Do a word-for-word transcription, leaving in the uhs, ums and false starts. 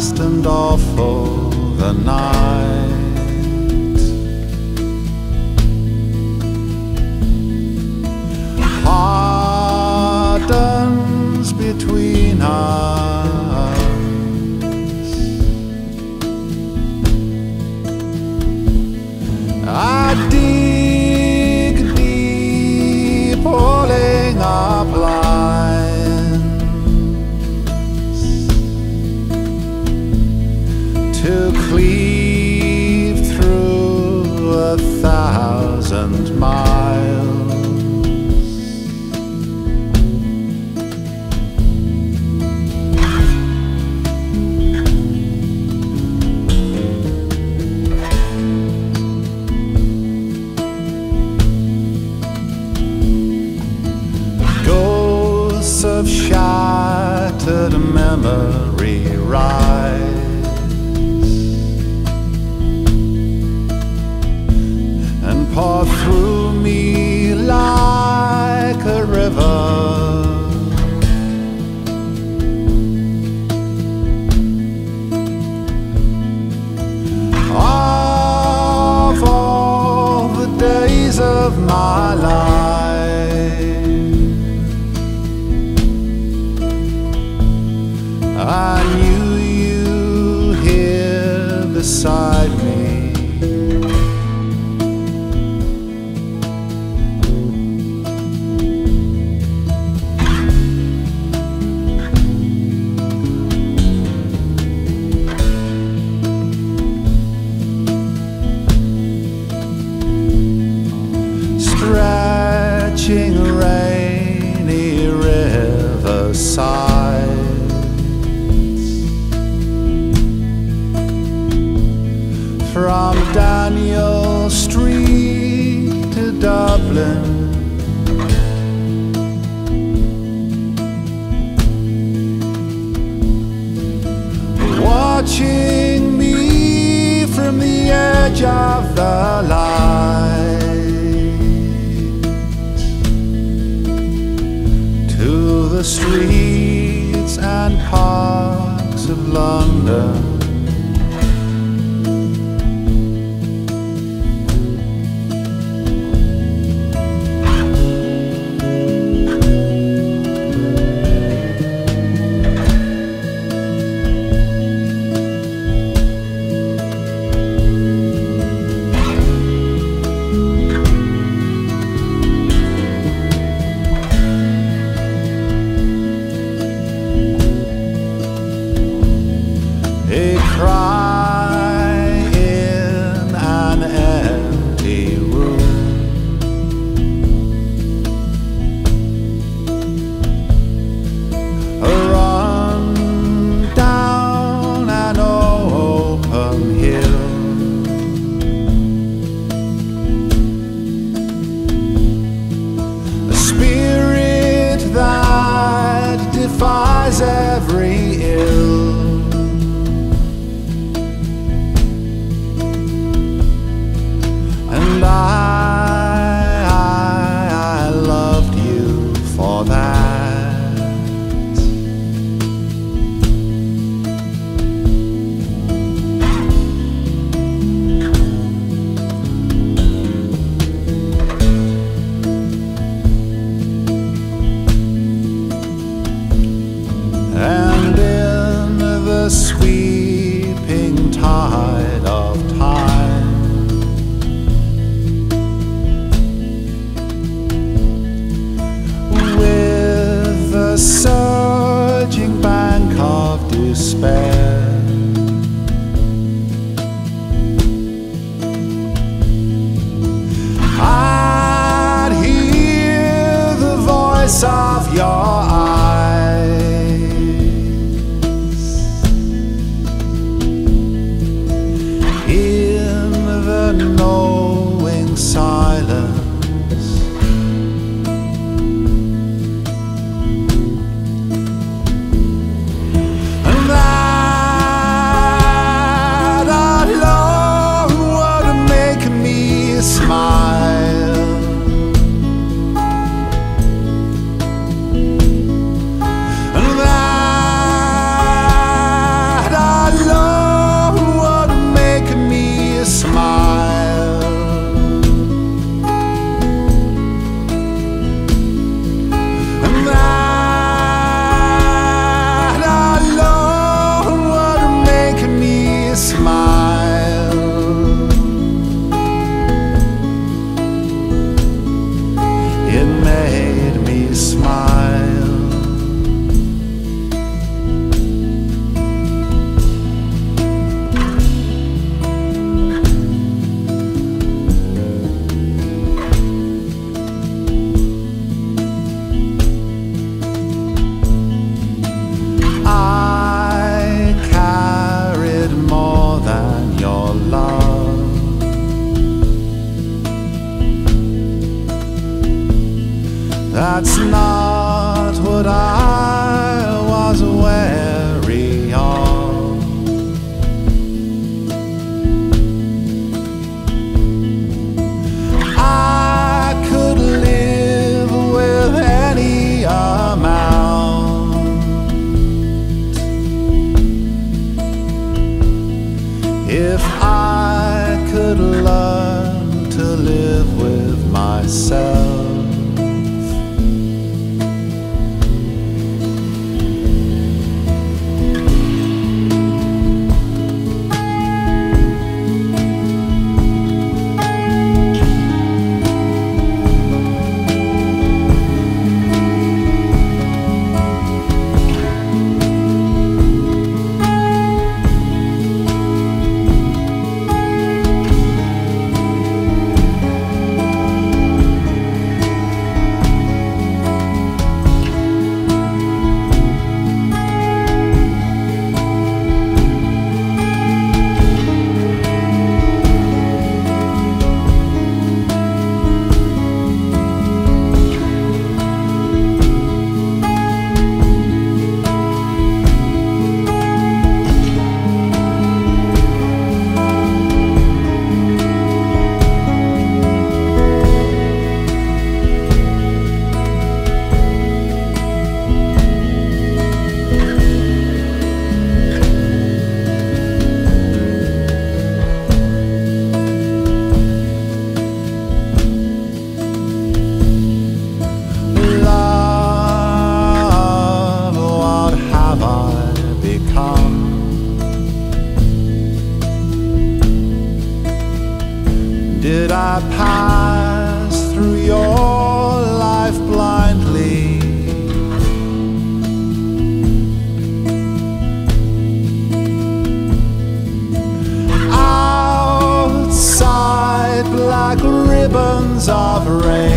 vast and awful the night. Hardens between us. I dig deep, pulling up lines to cleave through a thousand miles. Of shattered memory rise and pour through me like a river. Of all the days of my life, I knew you here beside me. Stretching rainy riverside, from Daniel Street to Dublin, watching me from the edge of the light to the streets and parks of London. A cry in an empty room, a run down an open hill, a spirit that defies every ill. And I, I loved you for that. And in the sweeping tide of time, a surging bank of despair, I'd hear the voice of your eyes It's not what I was wary of. I could live with any amount if I could learn to live with myself. Did I pass through your life blindly? Outside black ribbons of rain,